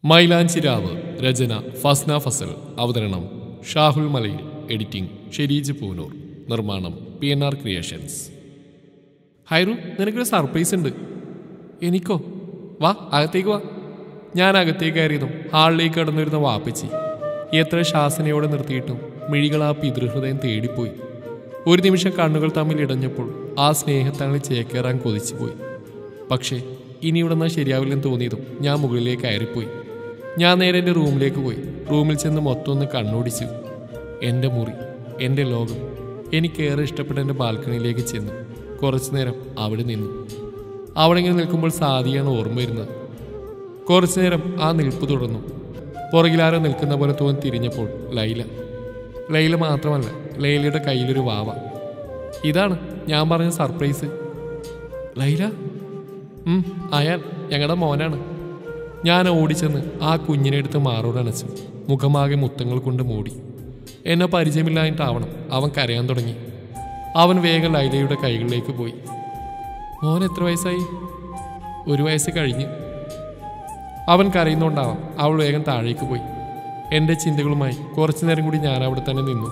മൈലാഞ്ചി രാവ്. രചന ഫസ്ന ഫസൽ. അവതരണം ഷാഹുൽ മലയിൽ. എഡിറ്റിംഗ് ഷരീജ് പൂനൂർ. നിർമ്മാണം PNRCREATIONS. ഹൈറു, നിനക്കൊരു സർപ്രൈസ് ഉണ്ട്. എനിക്കോ? വാ, അകത്തേക്ക് വാ. ഞാൻ അകത്തേക്ക് കയറിയതും ഹാളിലേക്ക് കടന്നിരുന്ന വാപ്പിച്ചി എത്ര ശാസനയോടെ നിർത്തിയിട്ടും മിഴികൾ ആ പിതൃഹൃദയം തേടിപ്പോയി. ഒരു നിമിഷം കണ്ണുകൾ തമ്മിൽ ഇടഞ്ഞപ്പോൾ ആ സ്നേഹത്താളിൽ ചേക്കേറാൻ കൊതിച്ചുപോയി. പക്ഷേ ഇനി ഇവിടെ നിന്നാൽ ശരിയാവില്ലെന്ന് തോന്നിയതും ഞാൻ മുകളിലേക്ക് കയറിപ്പോയി. ഞാൻ നേരെ എൻ്റെ റൂമിലേക്ക് പോയി. റൂമിൽ ചെന്ന് മൊത്തം ഒന്ന് കണ്ണോടിച്ചു. എൻ്റെ മുറി, എൻ്റെ ലോകം. എനിക്കേറെ ഇഷ്ടപ്പെട്ട എൻ്റെ ബാൽക്കണിയിലേക്ക് ചെന്നു. കുറച്ചു നേരം അവിടെ നിന്നു. അവിടെ ഇങ്ങനെ നിൽക്കുമ്പോൾ സാദിയാണ് ഓർമ്മ വരുന്നത്. കുറച്ചു നേരം ആ നിൽപ്പ് തുടർന്നു. പുറകിലാരോ നിൽക്കുന്ന പോലെ തോന്നി തിരിഞ്ഞപ്പോൾ ലൈല മാത്രമല്ല, ലൈലയുടെ കയ്യിലൊരു വാവ. ഇതാണ് ഞാൻ പറഞ്ഞ സർപ്രൈസ്. ലൈല? അയാൾ ഞങ്ങളുടെ മോനാണ്. ഞാൻ ഓടിച്ചെന്ന് ആ കുഞ്ഞിനെ എടുത്ത് മാറോടണച്ചു. മുഖമാകെ മുത്തങ്ങൾ കൊണ്ട് മൂടി. എന്നെ പരിചയമില്ലായിട്ടാവണം അവൻ കരയാൻ തുടങ്ങി. അവൻ വേഗം ലൈലയുടെ കൈകളിലേക്ക് പോയി. മോൻ എത്ര വയസ്സായി? 1 വയസ്സ് കഴിഞ്ഞ്. അവൻ കരയുന്നുണ്ടാവാം അവൾ വേഗം താഴേക്ക് പോയി. എൻ്റെ ചിന്തകളുമായി കുറച്ചു നേരം കൂടി ഞാൻ അവിടെ തന്നെ നിന്നു.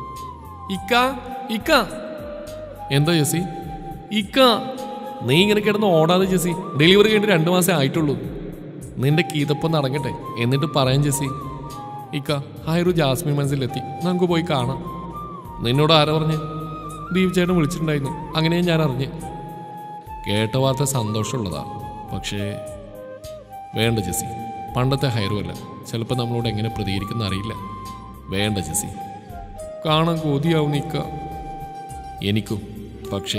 ഇക്ക. എന്താ ജെസ്സി? ഇക്ക, നീ ഇങ്ങനെ കിടന്ന് ഓടാതെ ജെസ്സി. ഡെലിവറി കഴിഞ്ഞ് 2 മാസം ആയിട്ടുള്ളൂ. നിന്റെ കീതപ്പം നടങ്ങട്ടെ, എന്നിട്ട് പറയാൻ ജെസ്സി. ഇക്ക, ഹൈറു ജാസ്മിൻ മനസ്സിലെത്തി, നമുക്ക് പോയി കാണാം. നിന്നോട് ആരാ പറഞ്ഞ്? ദീപ് ചേട്ടൻ വിളിച്ചിട്ടുണ്ടായിരുന്നു. അങ്ങനെ ഞാൻ അറിഞ്ഞ്. കേട്ട വാർത്ത സന്തോഷമുള്ളതാ. പക്ഷേ വേണ്ട ജെസ്സി, പണ്ടത്തെ ഹൈറു അല്ല. ചിലപ്പോൾ നമ്മളോട് എങ്ങനെ പ്രതികരിക്കുന്ന അറിയില്ല. വേണ്ട ജെസ്സി, കാണാൻ കൊതിയാവും ഇക്ക. എനിക്കും. പക്ഷേ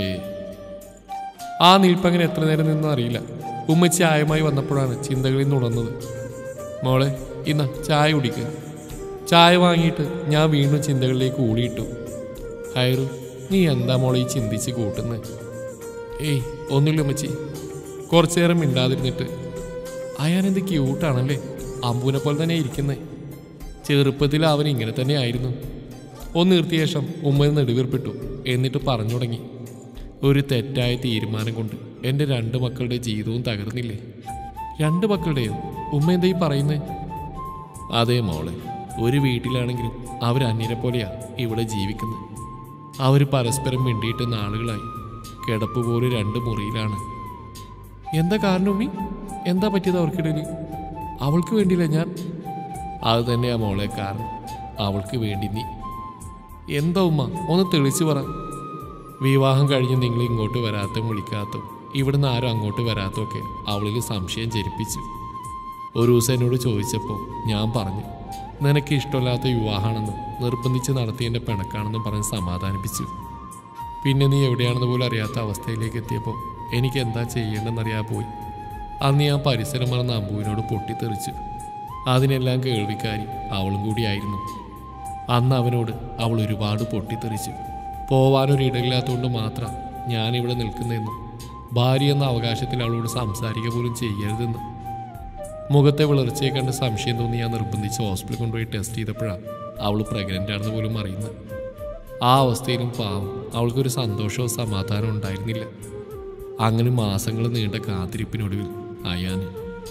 ആ നിൽപ്പങ്ങനെ എത്ര നേരം നിന്നും അറിയില്ല. ഉമ്മച്ചി ആയമായി വന്നപ്പോഴാണ് ചിന്തകളിൽ നിന്ന് ഉണർന്നത്. മോളെ, ഇന്ന ചായ കുടിക്കുക. ചായ വാങ്ങിയിട്ട് ഞാൻ വീണ്ടും ചിന്തകളിലേക്ക് ഊളിയിട്ടു. ഹൈറു, നീ എന്താ മോളെ ഈ ചിന്തിച്ച് കൂട്ടുന്നത്? ഏയ് ഒന്നുമില്ല ഉമ്മച്ചി. കുറച്ചു നേരം മിണ്ടാതിരുന്നിട്ട്, അയാനെന്ത് ക്യൂട്ടാണല്ലേ, അമ്പൂനെ പോലെ തന്നെ ഇരിക്കുന്നത്. ചെറുപ്പത്തിൽ അവൻ ഇങ്ങനെ തന്നെ ആയിരുന്നു. ഒന്ന് നിർത്തിയ ശേഷം ഉമ്മ നെടുവീർപ്പിട്ടു. എന്നിട്ട് പറഞ്ഞു തുടങ്ങി. ഒരു തെറ്റായ തീരുമാനം കൊണ്ട് എൻ്റെ 2 മക്കളുടെ ജീവിതവും തകർന്നില്ലേ? 2 മക്കളുടെയോ? ഉമ്മ എന്താ ഈ പറയുന്നത്? അതേ മോളെ, ഒരു വീട്ടിലാണെങ്കിലും അവർ അന്യരെ പോലെയാ ഇവിടെ ജീവിക്കുന്നത്. അവർ പരസ്പരം മിണ്ടിയിട്ട് നാളുകളായി. കിടപ്പ് പോലും 2 മുറിയിലാണ്. എന്താ കാരണം ഉമ്മി? എന്താ പറ്റിയത് അവർക്കിടയിൽ? അവൾക്ക് വേണ്ടിയില്ല ഞാൻ. അത് തന്നെയാ മോളെ കാരണം. അവൾക്ക് വേണ്ടി നീ. എന്താ ഉമ്മ, ഒന്ന് തെളിച്ചു പറ. വിവാഹം കഴിഞ്ഞ് നിങ്ങൾ ഇങ്ങോട്ട് വരാത്തും വിളിക്കാത്തും ഇവിടുന്ന് ആരും അങ്ങോട്ട് വരാത്തൊക്കെ അവളിൽ സംശയം ജനിപ്പിച്ചു. ഒരു ദിവസം എന്നോട് ചോദിച്ചപ്പോൾ ഞാൻ പറഞ്ഞു, നിനക്ക് ഇഷ്ടമില്ലാത്ത വിവാഹമാണെന്നും നിർബന്ധിച്ച് നടത്തിയതിൻ്റെ പിണക്കാണെന്നും പറഞ്ഞ് സമാധാനിപ്പിച്ചു. പിന്നെ നീ എവിടെയാണെന്ന് പോലും അറിയാത്ത അവസ്ഥയിലേക്ക് എത്തിയപ്പോൾ എനിക്ക് എന്താ ചെയ്യേണ്ടെന്നറിയാതെ പോയി. അന്ന് ഞാൻ പരിസരം മറന്ന അമ്പുവിനോട് പൊട്ടിത്തെറിച്ചു. അതിനെല്ലാം കേൾവിക്കാരി അവളും കൂടിയായിരുന്നു. അന്ന് അവനോട് അവൾ ഒരുപാട് പൊട്ടിത്തെറിച്ചു. പോവാനൊരിടയില്ലാത്തതുകൊണ്ട് മാത്രം ഞാനിവിടെ നിൽക്കുന്നതെന്നും ഭാര്യ എന്ന അവകാശത്തിൽ അവളോട് സംസാരിക്കുക പോലും ചെയ്യരുതെന്ന്. മുഖത്തെ വിളർച്ചയെ കണ്ട് സംശയം തോന്നി ഞാൻ നിർബന്ധിച്ച് ഹോസ്പിറ്റലിൽ കൊണ്ടുപോയി ടെസ്റ്റ് ചെയ്തപ്പോഴാണ് അവൾ പ്രഗ്നൻ്റ് ആണെന്ന് പോലും അറിയുന്നത്. ആ അവസ്ഥയിലും പാവം അവൾക്കൊരു സന്തോഷവും സമാധാനവും ഉണ്ടായിരുന്നില്ല. അങ്ങനെ മാസങ്ങൾ നീണ്ട കാത്തിരിപ്പിനൊടുവിൽ അയാന്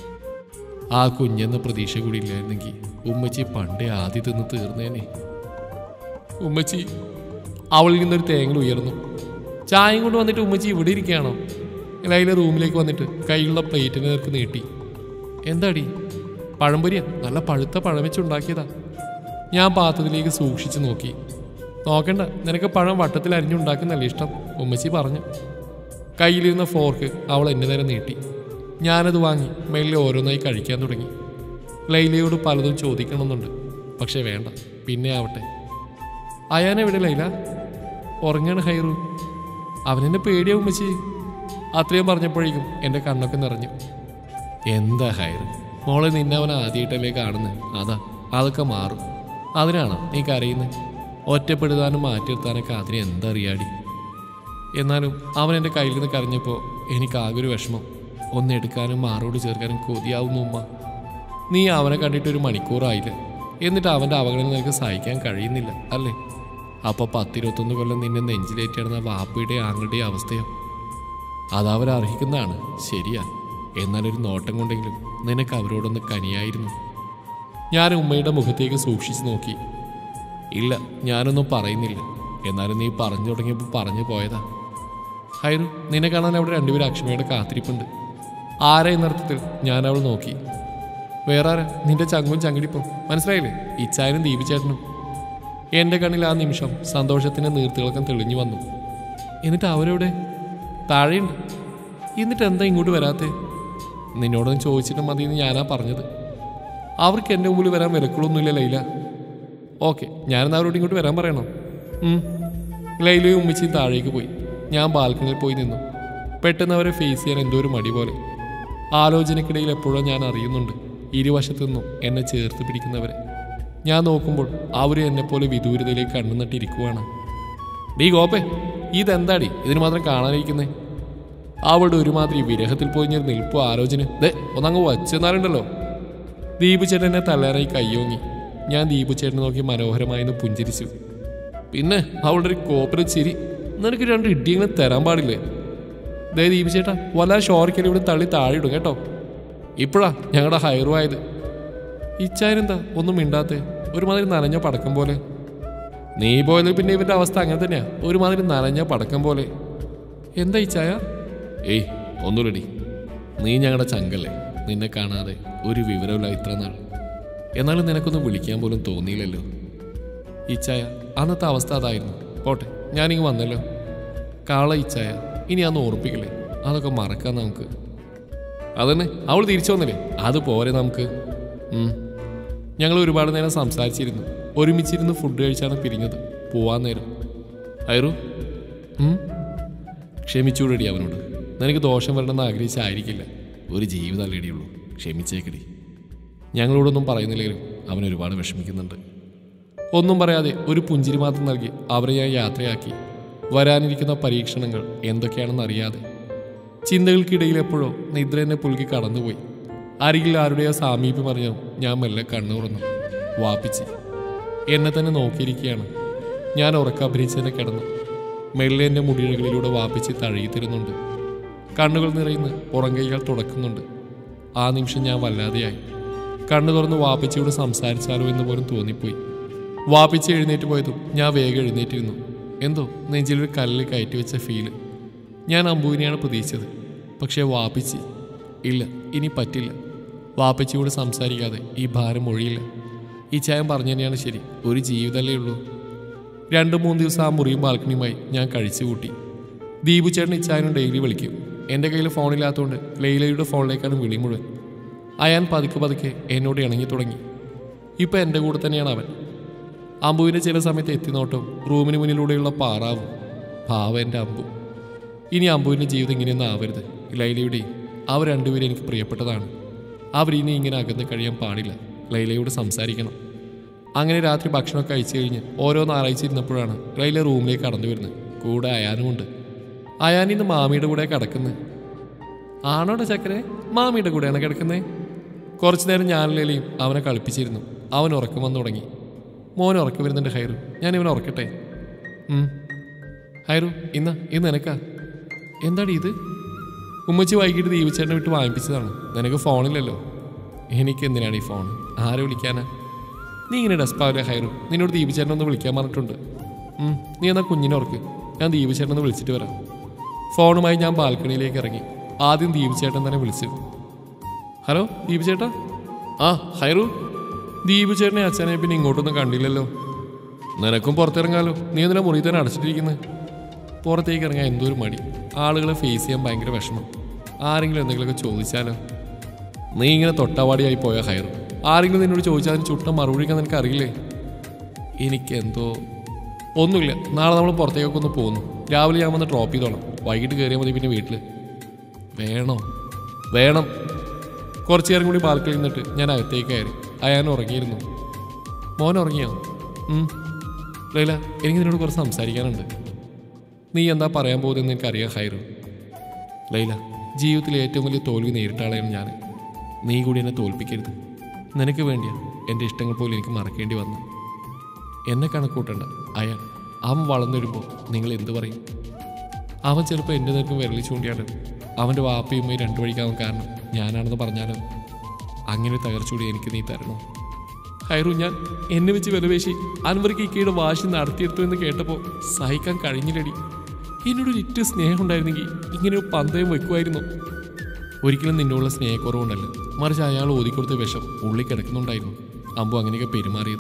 ആ കുഞ്ഞെന്ന പ്രതീക്ഷ കൂടി ഇല്ലായിരുന്നെങ്കിൽ ഉമ്മച്ചി പണ്ടേ ആദ്യം തിന്ന് തീർന്നേനെ. ഉമ്മച്ചി, അവളിൽ നിന്നൊരു തേങ്ങൽ ഉയർന്നു. ചായയും കൊണ്ട് വന്നിട്ട് ഉമ്മച്ചി ഇവിടെ ഇരിക്കുകയാണോ? ലൈല റൂമിലേക്ക് വന്നിട്ട് കയ്യിലുള്ള പ്ലേറ്റിന് നേർക്ക് നീട്ടി. എന്താടി? പഴംപൊരിയ, നല്ല പഴുത്ത പഴം വെച്ചുണ്ടാക്കിയതാ. ഞാൻ പാത്രത്തിലേക്ക് സൂക്ഷിച്ച് നോക്കി. നോക്കണ്ട, നിനക്ക് പഴം വട്ടത്തിൽ അരിഞ്ഞുണ്ടാക്കുന്നല്ലേ ഇഷ്ടം, ഉമ്മച്ചി പറഞ്ഞു. കയ്യിലിരുന്ന ഫോർക്ക് അവൾ എന്നെ നേരെ നീട്ടി. ഞാനത് വാങ്ങി മെല്ലെ ഓരോന്നായി കഴിക്കാൻ തുടങ്ങി. ലൈലയോട് പലതും ചോദിക്കണമെന്നുണ്ട്, പക്ഷെ വേണ്ട, പിന്നെ ആവട്ടെ. അയാനെവിടെ ലൈല? ഉറങ്ങാണ് ഹൈറു. അവനെന്നെ പേടിയാവും ഉമ്മച്ചി. അത്രയും പറഞ്ഞപ്പോഴേക്കും എൻ്റെ കണ്ണൊക്കെ നിറഞ്ഞു. എന്താ ഹൈറു മോളെ, നിന്നെ അവൻ ആദ്യമായിട്ടല്ലേ കാണുന്നത്. അതൊക്കെ മാറും. അതിനാണ് നീ കരയുന്നത്. ഒറ്റപ്പെടുത്താനും മാറ്റിയെടുത്താനൊക്കെ അതിന് എന്താ അറിയാടി. എന്നാലും അവൻ എൻ്റെ കയ്യിൽ നിന്ന് കരഞ്ഞപ്പോൾ എനിക്കാകൊരു വിഷമം. ഒന്നെടുക്കാനും മാറോട് ചേർക്കാനും കൊതിയാവുന്നു ഉമ്മ. നീ അവനെ കണ്ടിട്ടൊരു മണിക്കൂറായില്ല, എന്നിട്ട് അവൻ്റെ അവഗണന നിനക്ക് സഹിക്കാൻ കഴിയുന്നില്ല അല്ലേ? അപ്പോൾ 10-21 കൊല്ലം നിന്നെ നെഞ്ചിലേറ്റിടുന്ന വാപ്പയുടെ ആങ്ങളുടെ അവസ്ഥയോ? അതവരർഹിക്കുന്നതാണ്, ശരിയാ. എന്നാലൊരു നോട്ടം കൊണ്ടെങ്കിലും നിനക്ക് അവരോടൊന്ന് കനിയായിരുന്നു. ഞാൻ ഉമ്മയുടെ മുഖത്തേക്ക് സൂക്ഷിച്ചു നോക്കി. ഇല്ല, ഞാനൊന്നും പറയുന്നില്ല. എന്നാലും നീ പറഞ്ഞു തുടങ്ങിയപ്പോൾ പറഞ്ഞു പോയതാ. ഹൈറു, നിന്നെ കാണാൻ അവിടെ രണ്ടുപേരും അക്ഷമയുടെ കാത്തിരിപ്പുണ്ട്. ആരാ എന്നർത്ഥത്തിൽ ഞാൻ അവൾ നോക്കി. വേറെ ആരാ? നിന്റെ ചങ്കും ചങ്കിടിപ്പോ മനസ്സിലായില്ലേ? ഇച്ചായനും ദീപിച്ചേട്ടനും. എൻ്റെ കണ്ണിൽ ആ നിമിഷം സന്തോഷത്തിൻ്റെ നീർത്തിളക്കം തെളിഞ്ഞു വന്നു. എന്നിട്ട് അവരെവിടെ? താഴെയുണ്ട്. എന്നിട്ട് എന്താ ഇങ്ങോട്ട് വരാത്തേ? നിന്നോടൊന്നും ചോദിച്ചിട്ട് മതിയെന്ന് ഞാനാ പറഞ്ഞത്. അവർക്ക് എൻ്റെ മുമ്പിൽ വരാൻ വിലക്കുകളൊന്നുമില്ല ലൈല. ഓക്കെ, ഞാനെന്നാ അവരോട് ഇങ്ങോട്ട് വരാൻ പറയണോ? ലൈലയും ഉമ്മിച്ചിയും താഴേക്ക് പോയി. ഞാൻ ബാൽക്കണിയിൽ പോയി നിന്നു. പെട്ടെന്ന് അവരെ ഫേസ് ചെയ്യാൻ എന്തോ ഒരു മടി പോലെ. ആലോചനയ്ക്കിടയിൽ എപ്പോഴും ഞാൻ അറിയുന്നുണ്ട് ഇരുവശത്തു നിന്നും എന്നെ ചേർത്ത് പിടിക്കുന്നവരെ. ഞാൻ നോക്കുമ്പോൾ അവർ എന്നെപ്പോലെ വിദൂരതയിലേക്ക് കണ്ണു നട്ടിരിക്കുവാണ്. ഡീ ഗോപ്പേ, ഇതെന്താടി ഇതിന് മാത്രം കാണാനിരിക്കുന്നേ? അവിടെ ഒരുമാതിരി വിരഹത്തിൽ പോയിഞ്ഞൊരു നിൽപ്പോ ആലോചന. ഒന്നങ്ങ് വച്ചെന്നാലുണ്ടല്ലോ. ദീപുചേട്ടൻ എന്നെ തള്ളേറായി കയ്യോങ്ങി. ഞാൻ ദീപുചേട്ടനെ നോക്കി മനോഹരമായെന്ന് പുഞ്ചിരിച്ചു. പിന്നെ അവളുടെ ഒരു കോപ്പര ചിരി. നിനക്ക് 2 ഇടിയെങ്കിലും തരാൻ പാടില്ലേ? ദേ ദീപുചേട്ടാ, വല്ല ഷോർക്കലും ഇവിടെ തള്ളി താഴെ ഇടും കേട്ടോ. ഇപ്പോഴാ ഞങ്ങളുടെ ഹൈറുവായത്. ഇച്ചായനെന്താ ഒന്നും മിണ്ടാത്തേ? ഒരുമാതിരി നനഞ്ഞ പടക്കം പോലെ. നീ പോയത് പിന്നെ ഇവന്റെ അവസ്ഥ അങ്ങനെ തന്നെയാ, ഒരുമാതിരി നനഞ്ഞ പടക്കം പോലെ. എന്താ ഇച്ചായ? ഏയ് ഒന്നുമില്ലടി, നീ ഞങ്ങളുടെ ചങ്കല്ലേ. നിന്നെ കാണാതെ ഒരു വിവരമില്ല ഇത്ര നാൾ. എന്നാലും നിനക്കൊന്നും വിളിക്കാൻ പോലും തോന്നിയില്ലല്ലോ. ഇച്ചായ, അന്നത്തെ അവസ്ഥ അതായിരുന്നു. പോട്ടെ, ഞാനിങ്ങ് വന്നല്ലോ. കാള ഇച്ചായ, ഇനി അന്ന് ഓർപ്പിക്കില്ലേ? അതൊക്കെ മറക്കാം നമുക്ക്. അതന്നെ, അവൾ തിരിച്ചു വന്നില്ലേ? അത് പോരെ നമുക്ക്. ഞങ്ങൾ ഒരുപാട് നേരം സംസാരിച്ചിരുന്നു. ഒരുമിച്ചിരുന്ന് ഫുഡ് കഴിച്ചാണ് പിരിഞ്ഞത്. പോവാൻ നേരം ഹൈറു, ക്ഷമിച്ചൂടടി അവനോട്. നിനക്ക് ദോഷം വരണമെന്ന് ആഗ്രഹിച്ചായിരിക്കില്ല. ഒരു ജീവിതമല്ലേടിയുള്ളൂ, ക്ഷമിച്ചേക്കടി. ഞങ്ങളോടൊന്നും പറയുന്നില്ലെങ്കിലും അവൻ ഒരുപാട് വിഷമിക്കുന്നുണ്ട്. ഒന്നും പറയാതെ ഒരു പുഞ്ചിരി മാത്രം നൽകി അവരെ ഞാൻ യാത്രയാക്കി. വരാനിരിക്കുന്ന പരീക്ഷണങ്ങൾ എന്തൊക്കെയാണെന്ന് അറിയാതെ ചിന്തകൾക്കിടയിൽ എപ്പോഴോ നിദ്ര എന്നെ പുൽകി കടന്നുപോയി. അരികിൽ ആരുടെയോ സാമീപ്യം അറിഞ്ഞോ ഞാൻ മെല്ലെ കണ്ണു തുറന്നു. വാപ്പിച്ച് എന്നെ തന്നെ നോക്കിയിരിക്കുകയാണ്. ഞാൻ ഉറക്കഭിരിച്ചെന്നെ കിടന്നു. മെല്ലെ എൻ്റെ മുടിയിഴകളിലൂടെ വാപ്പിച്ച് തഴകിത്തരുന്നുണ്ട്. കണ്ണുകൾ നിറയുന്ന പുറംകൈകൾ തുടക്കുന്നുണ്ട്. ആ നിമിഷം ഞാൻ വല്ലാതെയായി. കണ്ണു തുറന്ന് വാപ്പിച്ചയോട് സംസാരിച്ചാലോ എന്ന് പോലും തോന്നിപ്പോയി. വാപ്പിച്ച് എഴുന്നേറ്റ് പോയതും ഞാൻ വേഗം എഴുന്നേറ്റിരുന്നു. എന്തോ നെഞ്ചിലൊരു കല്ലിൽ കയറ്റി വെച്ച ഫീല്. ഞാൻ അമ്പുവിനെയാണ് പ്രതീക്ഷിച്ചത്. പക്ഷേ വാപ്പിച്ച് ഇല്ല, ഇനി പറ്റില്ല. വാപ്പച്ചിയോട് സംസാരിക്കാതെ ഈ ഭാരം ഒഴിയില്ല. ഈ ചായം പറഞ്ഞു തന്നെയാണ് ശരി. ഒരു ജീവിതമല്ലേ ഉള്ളൂ. 2-3 ദിവസം ആ മുറിയും ബാൽക്കണിയുമായി ഞാൻ കഴിച്ചു കൂട്ടി. ദീപുചേട്ടൻ ഇച്ചായനും ഡെയിലി വിളിക്കും. എൻ്റെ കയ്യിൽ ഫോണില്ലാത്തതുകൊണ്ട് ലൈലയുടെ ഫോണിലേക്കാണ് വിളി മുഴുവൻ. അയാൻ പതുക്കെ പതുക്കെ എന്നോട് ഇണങ്ങി തുടങ്ങി. ഇപ്പം എൻ്റെ കൂടെ തന്നെയാണ് അവൻ. അമ്പുവിൻ്റെ ചില സമയത്ത് എത്തിനോട്ടവും റൂമിന് മുന്നിലൂടെയുള്ള പാറാവും. ഭാവ എൻ്റെ അമ്പു. ഇനി അമ്പുവിൻ്റെ ജീവിതം ഇങ്ങനെയൊന്നും ആവരുത്. ലൈലയുടെയും അവർ രണ്ടുപേരും എനിക്ക് പ്രിയപ്പെട്ടതാണ്. അവരിനി ഇങ്ങനെ അകന്ന് കഴിയാൻ പാടില്ല. ലൈലയോട് സംസാരിക്കണം. അങ്ങനെ രാത്രി ഭക്ഷണമൊക്കെ കഴിച്ചു കഴിഞ്ഞ് ഓരോ ഞായറാഴ്ച ഇരുന്നപ്പോഴാണ് ലൈല റൂമിലേക്ക് കടന്നു വരുന്നത്. കൂടെ അയാനുമുണ്ട്. അയാൻ ഇന്ന് മാമിയുടെ കൂടെ കിടക്കുന്നത്. ആണോടെ ചക്കരെ? മാമിയുടെ കൂടെയാണ് കിടക്കുന്നത്. കുറച്ചു നേരം ഞാൻ ലൈലയും അവനെ കളിപ്പിച്ചിരുന്നു. അവൻ ഉറക്കം വന്നു തുടങ്ങി. മോൻ ഉറക്കം വരുന്നുണ്ട് ഹൈറു, ഞാൻ ഇവനെ ഉറക്കട്ടെ. ഹൈറു, ഇന്ന് നിനക്കാ. എന്താടി ഇത്? ഉമ്മച്ചി വൈകിട്ട് ദീപച്ചേട്ടനെ വിട്ട് വാങ്ങിപ്പിച്ചതാണ്. നിനക്ക് ഫോണില്ലല്ലോ. എനിക്ക് എന്തിനാണ് ഈ ഫോൺ? ആരെ വിളിക്കാനാ? നീ ഇങ്ങനെ ഡെസ്പാവില്ല ഹൈറു. നിന്നോട് ദീപച്ചേട്ടനൊന്ന് വിളിക്കാൻ പറഞ്ഞിട്ടുണ്ട്. നീ എന്നാൽ കുഞ്ഞിനെ ഉറക്ക്. ഞാൻ ദീപച്ചേട്ടനൊന്ന് വിളിച്ചിട്ട് വരാം. ഫോണുമായി ഞാൻ ബാൽക്കണിയിലേക്ക് ഇറങ്ങി. ആദ്യം ദീപച്ചേട്ടൻ തന്നെ വിളിച്ചു. ഹലോ ദീപച്ചേട്ടാ. ആ ഹൈറു. ദീപച്ചേട്ടനെ അച്ഛനെ പിന്നെ ഇങ്ങോട്ടൊന്നും കണ്ടില്ലല്ലോ. നിനക്കും പുറത്തിറങ്ങാലോ. നീ എന്തിനാ മുറി തന്നെ അടച്ചിട്ടിരിക്കുന്നത്? പുറത്തേക്ക് ഇറങ്ങാൻ എന്തോ ഒരു മടി. ആളുകളെ ഫേസ് ചെയ്യാൻ ഭയങ്കര വിഷമം. ആരെങ്കിലും എന്തെങ്കിലുമൊക്കെ ചോദിച്ചാലോ? നീ ഇങ്ങനെ തൊട്ടാവാടിയായി പോയാൽ ഹൈറു. ആരെങ്കിലും നിന്നോട് ചോദിച്ചാൽ അതിന് ചുട്ട മറുപടിക്കാൻ നിനക്ക് അറിയില്ലേ? എനിക്കെന്തോ ഒന്നുമില്ല. നാളെ നമ്മൾ പുറത്തേക്കൊക്കെ ഒന്ന് പോകുന്നു. രാവിലെ ഞാൻ വന്ന് ഡ്രോപ്പ് ചെയ്തോളാം. വൈകിട്ട് കയറിയാൽ മതി. പിന്നെ വീട്ടിൽ വേണം. കുറച്ചു നേരം കൂടി ബാൽക്കണിയിൽ നിന്നിട്ട് ഞാൻ അകത്തേക്ക് കയറി. അയാൻ ഉറങ്ങിയിരുന്നു. മോൻ ഉറങ്ങിയോ? ലൈല, എനിക്ക് നിന്നോട് കുറച്ച് സംസാരിക്കാനുണ്ട്. നീ എന്താ പറയാൻ പോകുന്നതെന്ന് എനിക്കറിയാം ഹൈറു. ലൈല, ജീവിതത്തിലെ ഏറ്റവും വലിയ തോൽവി നേരിട്ട ആളെയാണ് ഞാൻ. നീ കൂടി എന്നെ തോൽപ്പിക്കരുത്. നിനക്ക് വേണ്ടിയാണ് എൻ്റെ ഇഷ്ടങ്ങൾ പോലും എനിക്ക് മറക്കേണ്ടി വന്നു. എന്നെ കണക്കൂട്ടണ്ട. അവൻ വളർന്നു വരുമ്പോൾ നിങ്ങൾ എന്ത് പറയും? അവൻ ചിലപ്പോൾ എൻ്റെ നേർക്കും വിരലി ചൂണ്ടിയാണ് അവൻ്റെ വാപ്പയും രണ്ടു വഴിക്കാവാൻ കാരണം ഞാനാണെന്ന് പറഞ്ഞാലോ? അങ്ങനെ തകർച്ചുകൂടി എനിക്ക് നീ തരണോ? ഹൈറു, ഞാൻ എന്നെ വെച്ച് വിലപേശി അൻവർക്ക് ഇക്കയുടെ വാശി നടത്തിയെടുത്തു എന്ന് കേട്ടപ്പോൾ സഹിക്കാൻ കഴിഞ്ഞില്ലടി. എന്നോടൊരു ഇറ്റ് സ്നേഹം ഉണ്ടായിരുന്നെങ്കിൽ ഇങ്ങനെ ഒരു പന്തയം വെക്കുമായിരുന്നു. ഒരിക്കലും നിന്നോടുള്ള സ്നേഹക്കുറവുണ്ടല്ലോ, മറിച്ച് അയാൾ ഓതിക്കൊടുത്ത വിഷം ഉള്ളിൽ കിടക്കുന്നുണ്ടായിരുന്നു. അമ്പു അങ്ങനെയൊക്കെ പെരുമാറിയത്.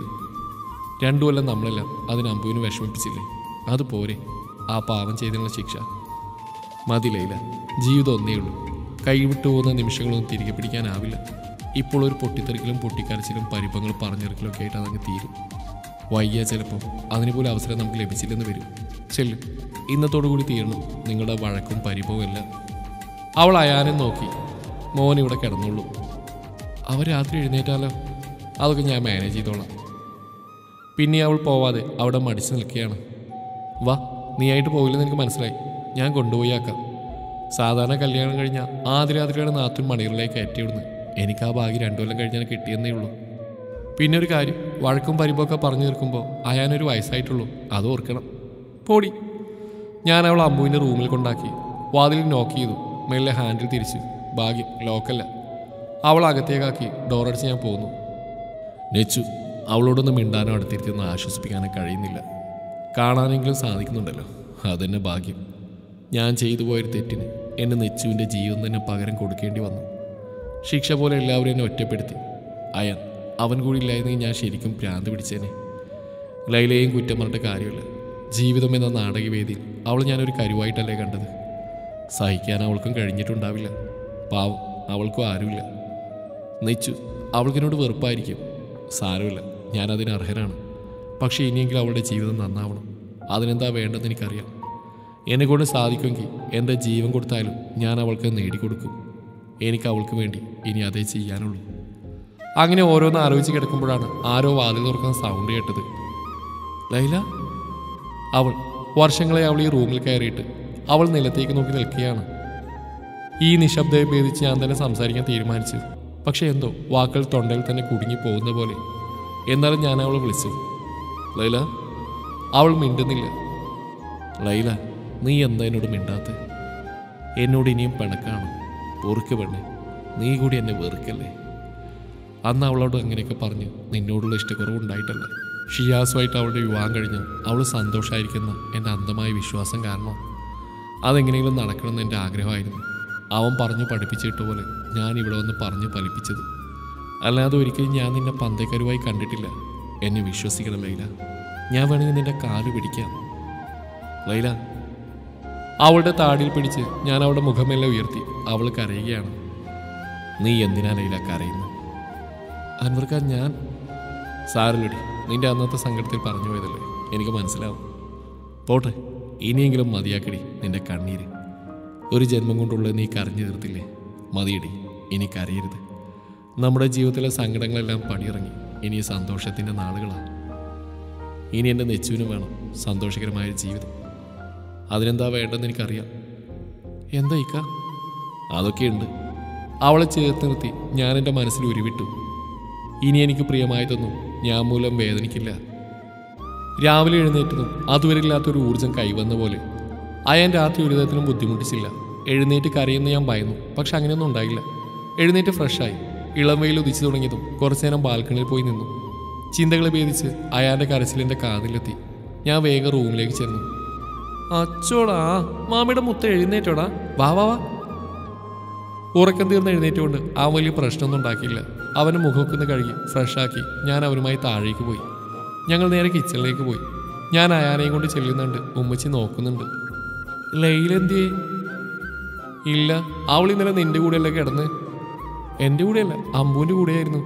2 കൊല്ലം നമ്മളെല്ലാം അതിന് അമ്പുവിന് വിഷമിപ്പിച്ചില്ലേ? അതുപോരെ ആ പാവം ചെയ്തതിനുള്ള ശിക്ഷ? മതി ലൈല, ജീവിതം ഒന്നേ ഉള്ളൂ. കൈവിട്ടു പോകുന്ന നിമിഷങ്ങളൊന്നും തിരികെ പിടിക്കാനാവില്ല. ഇപ്പോൾ ഒരു പൊട്ടിത്തെറിക്കലും പൊട്ടിക്കരച്ചിലും പരിഭങ്ങളും പറഞ്ഞെറുക്കലും ഒക്കെ ആയിട്ട് അതങ്ങ് തീരും. വയ്യ ചിലപ്പോൾ അതിനുപോലും അവസരം നമുക്ക് ലഭിച്ചില്ലെന്ന് വരും. ചെല്ലും, ഇന്നത്തോടു കൂടി തീരണം നിങ്ങളുടെ വഴക്കും പരിഭവവും എല്ലാം. അവൾ അയാനെ നോക്കി. മോൻ ഇവിടെ കിടന്നുള്ളൂ. അവർ രാത്രി എഴുന്നേറ്റാലോ? അതൊക്കെ ഞാൻ മാനേജ് ചെയ്തോളാം. പിന്നെ അവൾ പോവാതെ അവിടെ മടിച്ചു നിൽക്കുകയാണ്. വാ, നീ ആയിട്ട് പോകില്ലെന്ന് എനിക്ക് മനസ്സിലായി. ഞാൻ കൊണ്ടുപോയി ആക്കാം. സാധാരണ കല്യാണം കഴിഞ്ഞാൽ ആദ്യ രാത്രിയാണ് നാത്തുൻ മണികളിലേക്ക് കയറ്റിവിടുന്നത്. എനിക്ക് ആ ഭാഗ്യം 2 കൊല്ലം കഴിഞ്ഞാൽ കിട്ടിയെന്നേ ഉള്ളൂ. പിന്നെ ഒരു കാര്യം, വഴക്കും പരിഭവമൊക്കെ പറഞ്ഞു തീർക്കുമ്പോൾ അയാനൊരു വയസ്സായിട്ടുള്ളൂ, അത് ഓർക്കണം. പോടി. ഞാൻ അവൾ അമ്മുവിൻ്റെ റൂമിൽ കൊണ്ടാക്കി. വാതിൽ നോക്ക് ചെയ്തു. മെല്ലെ ഹാൻഡിൽ തിരിച്ചു. ഭാഗ്യം ലോക്കല്ല. അവൾ അകത്തേക്കാക്കി ഡോറടിച്ച് ഞാൻ പോന്നു. നെച്ചു അവളോടൊന്ന് മിണ്ടാനോ അടുത്തിരുത്തിയൊന്ന് ആശ്വസിപ്പിക്കാനോ കഴിയുന്നില്ല. കാണാനെങ്കിലും സാധിക്കുന്നുണ്ടല്ലോ, അതെന്നെ ഭാഗ്യം. ഞാൻ ചെയ്തു പോയൊരു തെറ്റിന് എന്നെ നെച്ചുവിൻ്റെ ജീവിതം തന്നെ പകരം കൊടുക്കേണ്ടി വന്നു. ശിക്ഷ പോലെ എല്ലാവരും എന്നെ ഒറ്റപ്പെടുത്തി. അയാൻ അവൻ കൂടി ഇല്ലായിരുന്നെങ്കിൽ ഞാൻ ശരിക്കും ഭ്രാന്ത് പിടിച്ചേനെ. ലൈലയെയും കുറ്റം പറഞ്ഞിട്ട് കാര്യമില്ല. ജീവിതം എന്ന നാടകവേദിയിൽ അവൾ ഞാനൊരു കരുവായിട്ടല്ലേ കണ്ടത്. സഹിക്കാൻ അവൾക്കും കഴിഞ്ഞിട്ടുണ്ടാവില്ല. പാവം, അവൾക്കും ആരുമില്ല. നെച്ചു അവൾക്കിനോട് വെറുപ്പായിരിക്കും. സാരമില്ല, ഞാനതിന് അർഹനാണ്. പക്ഷേ ഇനിയെങ്കിലും അവളുടെ ജീവിതം നന്നാവണം. അതിനെന്താ വേണ്ടതെന്ന് എനിക്കറിയാം. എന്നെക്കൊണ്ട് സാധിക്കുമെങ്കിൽ എൻ്റെ ജീവൻ കൊടുത്താലും ഞാൻ അവൾക്ക് നേടിക്കൊടുക്കും. എനിക്ക് അവൾക്ക് വേണ്ടി ഇനി അതേ ചെയ്യാനുള്ളൂ. അങ്ങനെ ഓരോന്ന് ആലോചിച്ച് കിടക്കുമ്പോഴാണ് ആരോ വാതിൽ തുറക്കുന്ന സൗണ്ട് കേട്ടത്. ലൈല. അവൾ വർഷങ്ങളെ അവൾ ഈ റൂമിൽ കയറിയിട്ട് അവൾ നിലത്തേക്ക് നോക്കി നിൽക്കുകയാണ്. ഈ നിശബ്ദയെ ഭേദിച്ച് ഞാൻ തന്നെ സംസാരിക്കാൻ തീരുമാനിച്ചു. പക്ഷെ എന്തോ വാക്കുകൾ തൊണ്ടയിൽ തന്നെ കുടുങ്ങി പോകുന്ന പോലെ. എന്നാലും ഞാൻ അവളെ വിളിച്ചു. ലൈല. അവൾ മിണ്ടുന്നില്ല. ലൈല, നീ എന്താ എന്നോട് മിണ്ടാത്ത? എന്നോട് ഇനിയും പിണക്കാണ്. പൊറുക്ക് പെണ്ണെ, നീ കൂടി എന്നെ വെറുക്കല്ലേ. അന്ന് അവളോട് അങ്ങനെയൊക്കെ പറഞ്ഞ് നിന്നോടുള്ള ഇഷ്ടക്കുറവുണ്ടായിട്ടല്ല. ഷിയാസുമായിട്ട് അവളുടെ വിവാഹം കഴിഞ്ഞ് അവൾ സന്തോഷമായിരിക്കുന്ന എൻ്റെ അന്ധമായ വിശ്വാസം കാരണം അതെങ്ങനെയെങ്കിലും നടക്കണമെന്ന് എൻ്റെ ആഗ്രഹമായിരുന്നു. അവൻ പറഞ്ഞു പഠിപ്പിച്ചിട്ട പോലെ ഞാൻ ഇവിടെ വന്ന് പറഞ്ഞു ഫലിപ്പിച്ചത്. അല്ലാതെ ഒരിക്കലും ഞാൻ നിന്നെ പന്തേക്കരുവായി കണ്ടിട്ടില്ല. എന്നെ വിശ്വസിക്കണം ലൈല. ഞാൻ വേണമെങ്കിൽ നിന്റെ കാല് പിടിക്കാം. ലൈല. അവളുടെ താടിയിൽ പിടിച്ച് ഞാൻ അവളുടെ മുഖമെല്ലാം ഉയർത്തി. അവൾ കരയുകയാണ്. നീ എന്തിനാ ലൈല കരയുന്നു? അൻവർക്കാൻ ഞാൻ സാരല്ലടി, നിന്റെ അന്നത്തെ സങ്കടത്തിൽ പറഞ്ഞു പോയതല്ലേ, എനിക്ക് മനസ്സിലാവും. പോട്ടെ, ഇനിയെങ്കിലും മതിയാക്കടി നിന്റെ കണ്ണീര്. ഒരു ജന്മം കൊണ്ടുള്ള നീ കരഞ്ഞു തീർത്തില്ലേ, മതിയടി, ഇനി കരയരുത്. നമ്മുടെ ജീവിതത്തിലെ സങ്കടങ്ങളെല്ലാം പടിയിറങ്ങി. ഇനി സന്തോഷത്തിൻ്റെ നാളുകളാണ്. ഇനി എൻ്റെ നെച്ചുവിനും വേണം സന്തോഷകരമായ ജീവിതം. അതിനെന്താ വേണ്ടെന്ന് എനിക്കറിയാം. എന്താ ഇക്ക? അതൊക്കെയുണ്ട്. അവളെ ചേർത്ത് നിർത്തി ഞാൻ എൻ്റെ മനസ്സിൽ ഉരുവിട്ടു. ഇനി എനിക്ക് പ്രിയമായതൊന്നും ഞാൻ മൂലം വേദനിക്കില്ല. രാവിലെ എഴുന്നേറ്റതും അതുവരെ ഇല്ലാത്തൊരു ഊർജം കൈവന്ന പോലെ. അയാൻ രാത്രി ഒരു തരത്തിലും ബുദ്ധിമുട്ടിച്ചില്ല. എഴുന്നേറ്റ് കരയെന്ന് ഞാൻ ഭയന്നു. പക്ഷെ അങ്ങനെയൊന്നും ഉണ്ടായില്ല. എഴുന്നേറ്റ് ഫ്രഷായി. ഇളം വെയിൽ ഉദിച്ചു തുടങ്ങിയതും കുറച്ചു നേരം ബാൽക്കണിയിൽ പോയി നിന്നു. ചിന്തകളെ ഭേദിച്ച് അയാൻ്റെ കരച്ചിലിൻ്റെ കാതിലെത്തി. ഞാൻ വേഗം റൂമിലേക്ക് ചെന്നു. അച്ചോടാ, മാമിയുടെ മുത്ത എഴുന്നേറ്റോടാ, വാ വാ വാ. ഉറക്കം തീർന്ന് എഴുന്നേറ്റുകൊണ്ട് ആ വലിയ പ്രശ്നമൊന്നും ഉണ്ടാക്കിയില്ല. അവൻ്റെ മുഖമൊക്കെ കഴുകി ഫ്രഷാക്കി ഞാൻ അവനുമായി താഴേക്ക് പോയി. ഞങ്ങൾ നേരെ കിച്ചണിലേക്ക് പോയി. ഞാൻ അയാനെയും കൊണ്ട് ചെല്ലുന്നുണ്ട്. ഉമ്മച്ചി നോക്കുന്നുണ്ട്. ലൈലെന്തിയേ? ഇല്ല, അവൾ ഇന്നലെ നിന്റെ കൂടെയല്ല കിടന്ന്. എൻ്റെ കൂടെയല്ല, അമ്പുവിൻ്റെ കൂടെയായിരുന്നു.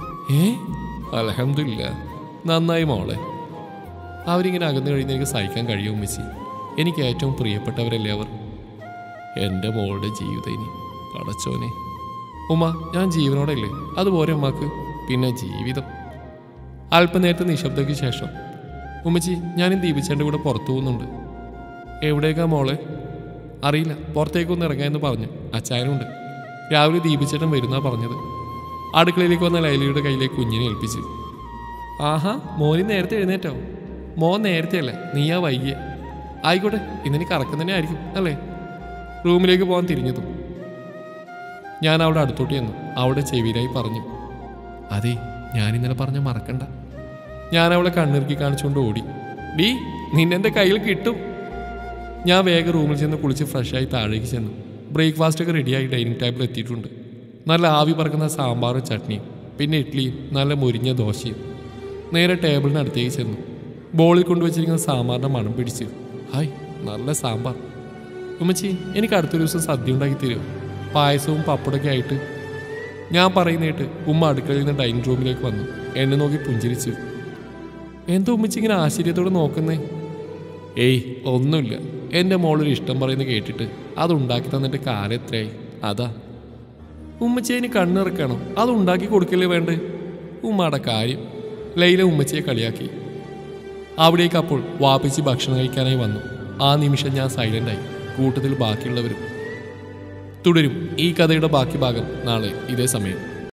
അൽഹംദുലില്ലാ, നന്നായി മോളെ. അവരിങ്ങനെ അകന്നു കഴിഞ്ഞ് എനിക്ക് സഹിക്കാൻ കഴിയും ഉമ്മച്ചി. എനിക്ക് ഏറ്റവും പ്രിയപ്പെട്ടവരല്ലേ അവർ. എൻ്റെ മോളുടെ ജീവിതം ഇനി പടച്ചോനെ. ഉമ്മ, ഞാൻ ജീവനോടല്ലേ, അതുപോലെ ഉമ്മക്ക് പിന്നെ ജീവിതം. അല്പനേരത്തെ നിശബ്ദയ്ക്ക് ശേഷം, ഉമ്മച്ചി, ഞാനും ദീപിച്ചേൻ്റെ കൂടെ പുറത്തു പോകുന്നുണ്ട്. എവിടേക്കാ മോളെ? അറിയില്ല, പുറത്തേക്കൊന്ന് ഇറങ്ങാമെന്ന് പറഞ്ഞു. അച്ചായനുണ്ട്. രാവിലെ ദീപിച്ചേട്ടൻ വരുന്നാ പറഞ്ഞത്. അടുക്കളയിലേക്ക് വന്ന ലൈലയുടെ കയ്യിലേക്ക് കുഞ്ഞിനെ ഏൽപ്പിച്ച്. ആഹാ, മോനി നേരത്തെ എഴുന്നേറ്റോ? മോൻ നേരത്തെ അല്ലേ, നീയാ വൈകിയ. ആയിക്കോട്ടെ, ഇന്നെനിക്ക് കറക്കം തന്നെ ആയിരിക്കും അല്ലേ? റൂമിലേക്ക് പോകാൻ തിരിഞ്ഞതും ഞാൻ അവിടെ അടുത്തോട്ട് ചെന്നു. അവിടെ ചെവിയിലായി പറഞ്ഞു, അതെ ഞാൻ ഇന്നലെ പറഞ്ഞ മറക്കണ്ട. ഞാൻ അവളെ കണ്ണിറുക്കി കാണിച്ചുകൊണ്ട് ഓടി. ഡീ നിന്നെൻ്റെ കയ്യിൽ കിട്ടും. ഞാൻ വേഗം റൂമിൽ ചെന്ന് കുളിച്ച് ഫ്രഷായി താഴേക്ക് ചെന്നു. ബ്രേക്ക്ഫാസ്റ്റൊക്കെ റെഡിയായി ഡൈനിങ് ടേബിൾ എത്തിയിട്ടുണ്ട്. നല്ല ആവി പറക്കുന്ന സാമ്പാറും ചട്നിയും, പിന്നെ ഇഡ്ഡലിയും നല്ല മുരിഞ്ഞ ദോശയും. നേരെ ടേബിളിനടുത്തേക്ക് ചെന്നു. ബോളിൽ കൊണ്ടുവച്ചിരിക്കുന്ന സാമ്പാറിൻ്റെ മണം പിടിച്ചു. ഹായ്, നല്ല സാമ്പാർ. ഉമ്മച്ചി, എനിക്ക് അടുത്തൊരു ദിവസം സദ്യ ഉണ്ടാക്കി തരുമോ? പായസവും പപ്പടമൊക്കെ ആയിട്ട്. ഞാൻ പറയുന്നേട്ട് ഉമ്മ അടുക്കളയിൽ നിന്ന് ഡൈനിങ് റൂമിലേക്ക് വന്നു. എന്നെ നോക്കി പുഞ്ചിരിച്ചു. എന്തോ ഉമ്മച്ചി ഇങ്ങനെ ആശ്ചര്യത്തോടെ നോക്കുന്നേ? ഏയ് ഒന്നുമില്ല. എൻ്റെ മോളൊരു ഇഷ്ടം പറയുന്നത് കേട്ടിട്ട് അതുണ്ടാക്കി തന്നിട്ട് കാലം എത്രയായി, അതാ. ഉമ്മച്ചിയെ ഇനി കണ്ണിറക്കണം, അതുണ്ടാക്കി കൊടുക്കല്ലേ വേണ്ടേ? ഉമ്മയുടെ കാര്യം. ലൈല ഉമ്മച്ചിയെ കളിയാക്കി. അവിടേക്ക് അപ്പോൾ വാപ്പിച്ച് ഭക്ഷണം കഴിക്കാനായി വന്നു. ആ നിമിഷം ഞാൻ സൈലൻ്റായി. കൂട്ടത്തിൽ ബാക്കിയുള്ളവരും. തുടരും ഈ കഥയുടെ ബാക്കി ഭാഗം നാളെ ഇതേ സമയം.